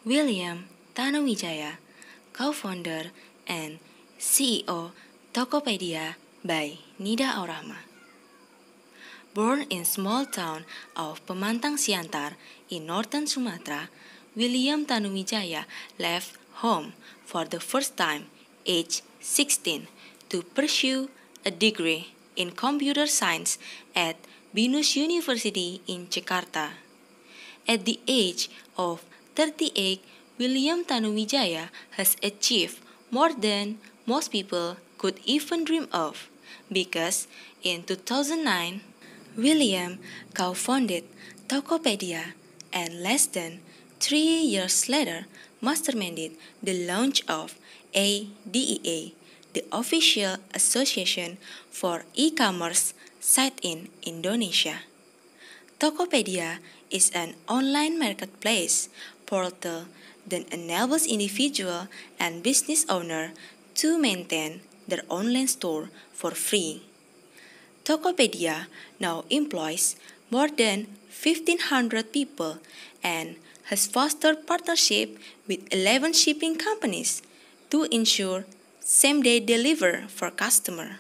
William Tanuwijaya, co-founder and CEO Tokopedia by Nida Aurahma. Born in small town of Pemantang Siantar in northern Sumatra, William Tanuwijaya left home for the first time, aged 16, to pursue a degree in computer science at Binus University in Jakarta. At the age of 38, William Tanuwijaya has achieved more than most people could even dream of, because in 2009, William co-founded Tokopedia and less than 3 years later masterminded the launch of ADEA, the official association for e-commerce site in Indonesia. Tokopedia is an online marketplace portal that enables individual and business owners to maintain their online store for free. Tokopedia now employs more than 1,500 people and has fostered partnership with 11 shipping companies to ensure same-day delivery for customers.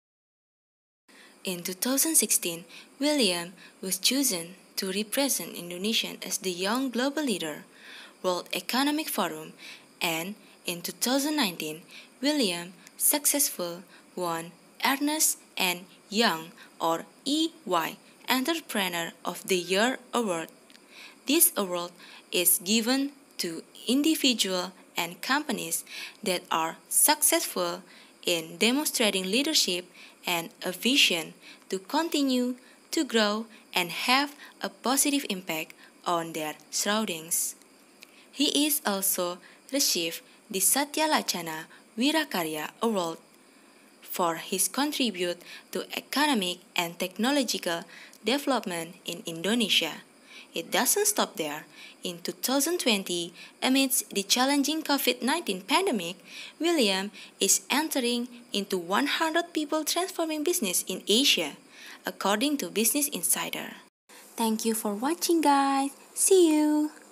In 2016, William was chosen to represent Indonesia as the Young Global Leader, World Economic Forum, and in 2019, William successfully won Ernst & Young or EY Entrepreneur of the Year award. This award is given to individuals and companies that are successful in demonstrating leadership and a vision to continue to grow and have a positive impact on their surroundings. He is also received the Satya Lacana Wirakarya Award for his contribution to economic and technological development in Indonesia. It doesn't stop there. In 2020, amidst the challenging COVID-19 pandemic, William is entering into 100 people transforming business in Asia, according to Business Insider. Thank you for watching, guys. See you.